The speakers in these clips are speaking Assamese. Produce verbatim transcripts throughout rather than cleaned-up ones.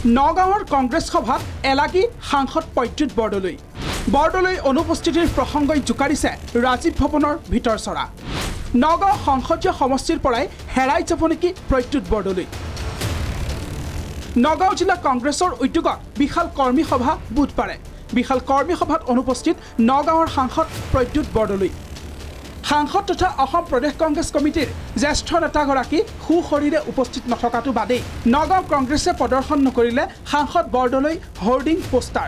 নগাঁৱৰ কংগ্ৰেছ সভাত এলাগী সাংসদ প্ৰদ্যুৎ বৰদলৈ বৰদলৈ অনুপস্থিতিৰ প্ৰসংগই জোকাৰিছে ৰাজীৱ ভৱনৰ ভিতৰ চৰা নগাঁও সংসদীয় সমষ্টিৰ পৰাই হেৰাই যাব নেকি প্ৰদ্যুৎ বৰদলৈ নগাঁও জিলা কংগ্ৰেছৰ উদ্যোগত বিশাল কৰ্মী সভা বুধবাৰে বিশাল কৰ্মী সভাত অনুপস্থিত নগাঁৱৰ সাংসদ প্ৰদ্যুৎ বৰদলৈ সাংসদ তথা অসম প্ৰদেশ কংগ্ৰেছ কমিটিৰ জ্যেষ্ঠ নেতাগৰাকী সুশৰীৰে উপস্থিত নথকাটো বাদেই নগাঁও কংগ্ৰেছে প্ৰদৰ্শন নকৰিলে সাংসদ বৰদলৈ হোৰ্ডিং পোষ্টাৰ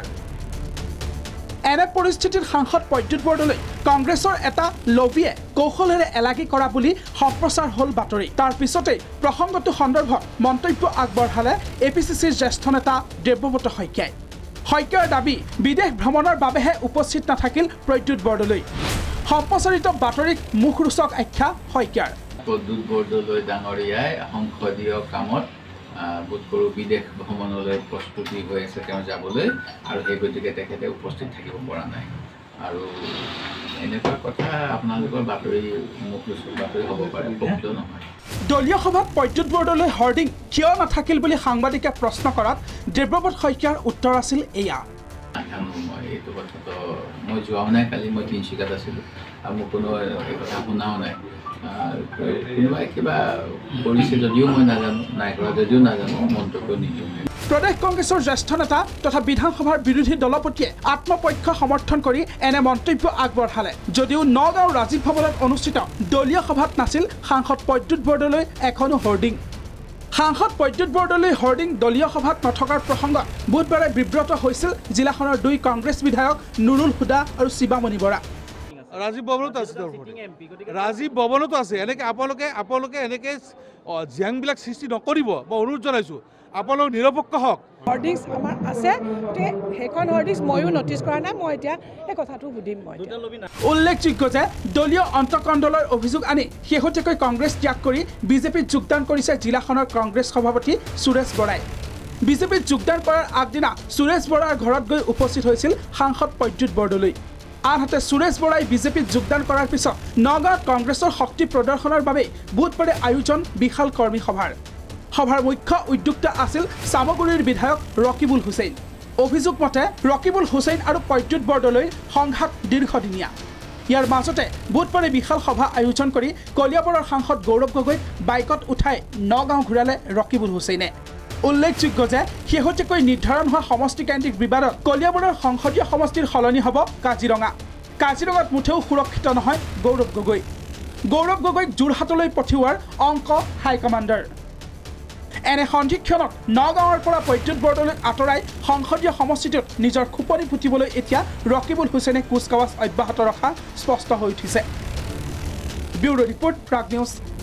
এনে পৰিস্থিতিত সাংসদ প্ৰদ্যুৎ বৰদলৈ কংগ্ৰেছৰ এটা লবিয়ে কৌশলেৰে এলাগী কৰা বুলি সম্প্ৰচাৰ হ'ল বাতৰি তাৰ পিছতে প্ৰসংগটো সন্দৰ্ভত মন্তব্য আগবঢ়ালে এ পি চি চিৰ জ্যেষ্ঠ নেতা দেৱব্ৰত শইকীয়াই শইকীয়াৰ দাবী বিদেশ ভ্ৰমণৰ বাবেহে উপস্থিত নাথাকিল প্ৰদ্যুৎ বৰদলৈ সম্প্ৰচাৰিত বাতৰিক মুখৰোচক আখ্যা শইকীয়াৰ প্ৰদ্যুৎ বৰদলৈ ডাঙৰীয়াই সংসদীয় কামত বোধ কৰোঁ বিদেশ ভ্ৰমণলৈ প্ৰস্তুতি হৈ আছে তেওঁ যাবলৈ আৰু সেই গতিকে তেখেতে উপস্থিত থাকিব পৰা নাই আৰু এনেকুৱা কথা আপোনালোকৰ বাতৰি মুখৰোচক বাতৰি হ'ব পাৰে প্ৰকৃত নহয় দলীয় সভাত প্ৰদ্যুৎ বৰদলৈ হৰ্ডিং কিয় নাথাকিল বুলি সাংবাদিকে প্ৰশ্ন কৰাত দেৱব্ৰত শইকীয়াৰ উত্তৰ আছিল এয়া মই এইটো কথাটো মই যোৱাও নাই কালি মই তিনিচুকীয়াত আছিলোঁ আৰু মোক কোনো এই কথা শুনাও নাই কোনোবাই কিবা কৰিছে যদিও মই নাজানো নাই কৰা যদিও নাজানো মন্তব্য নিদিওঁ প্ৰদেশ কংগ্ৰেছৰ জ্যেষ্ঠ নেতা তথা বিধানসভাৰ বিৰোধী দলপতিয়ে আত্মপক্ষ সমৰ্থন কৰি এনে মন্তব্য আগবঢ়ালে যদিও নগাঁও ৰাজীৱ ভৱনত অনুষ্ঠিত দলীয় সভাত নাছিল সাংসদ প্ৰদ্যুৎ বৰদলৈ এখনো হোৰ্ডিং সাংসদ প্ৰদ্যুৎ বৰদলৈ হোৰ্ডিং দলীয় সভাত নথকাৰ প্ৰসংগত বুধবাৰে বিব্ৰত হৈছিল জিলাখনৰ দুই কংগ্ৰেছ বিধায়ক নুৰুল হুদা আৰু শিৱামণি বৰা ৰাজীৱ ভৱনতো আছে ৰাজীৱ ভৱনতো আছে এনেকৈ আপোনালোকে আপোনালোকে এনেকৈ জিয়াংবিলাক সৃষ্টি নকৰিব মই অনুৰোধ জনাইছোঁ আপোনালোক নিৰপেক্ষ হওক হৰ্ডিংছ আমাৰ আছে সেইখন হৰ্ডিংছ ময়ো নটিছ কৰা নাই মই এতিয়া এই কথাটো সুধিম মই উল্লেখযোগ্য যে দলীয় অন্তকণ্ডলৰ অভিযোগ আনি শেহতীয়াকৈ কংগ্ৰেছ ত্যাগ কৰি বিজেপিত যোগদান কৰিছে জিলাখনৰ কংগ্ৰেছ সভাপতি সুৰেশ বৰাই বিজেপিত যোগদান কৰাৰ আগদিনা সুৰেশ বৰাৰ ঘৰত গৈ উপস্থিত হৈছিল সাংসদ প্ৰদ্যুৎ বৰদলৈ আনহাতে সুৰেশ বৰাই বিজেপিত যোগদান কৰাৰ পিছত নগাঁৱত কংগ্ৰেছৰ শক্তি প্ৰদৰ্শনৰ বাবে বুধবাৰে আয়োজন বিশাল কৰ্মী সভাৰ সভাৰ মুখ্য উদ্যোক্তা আছিল চামগুৰিৰ বিধায়ক ৰকিবুল হুছেইন অভিযোগ মতে ৰকিবুল হুছেইন আৰু প্ৰদ্যুৎ বৰদলৈৰ সংঘাত দীৰ্ঘদিনীয়া ইয়াৰ মাজতে বুধবাৰে বিশাল সভা আয়োজন কৰি কলিয়াবৰৰ সাংসদ গৌৰৱ গগৈক বাইকত উঠাই নগাঁও ঘূৰালে ৰকিবুল হুছেইনে উল্লেখযোগ্য যে শেহতীয়াকৈ নিৰ্ধাৰণ হোৱা সমষ্টিকেন্দ্ৰিক বিবাদত কলিয়াবৰৰ সংসদীয় সমষ্টিৰ সলনি হ'ব কাজিৰঙা কাজিৰঙাত মুঠেও সুৰক্ষিত নহয় গৌৰৱ গগৈ গৌৰৱ গগৈক যোৰহাটলৈ পঠিওৱাৰ অংক হাইকমাণ্ডাৰ এনে সন্ধিক্ষণত নগাঁৱৰ পৰা প্ৰদ্যুৎ বৰদলৈক আঁতৰাই সংসদীয় সমষ্টিটোত নিজৰ খোপনি ফুটিবলৈ এতিয়া ৰকিবুল হুছেইনে কুচকাৱাজ অব্যাহত ৰখা স্পষ্ট হৈ উঠিছে ব্যুৰো ৰিপৰ্ট প্ৰাগ নিউজ।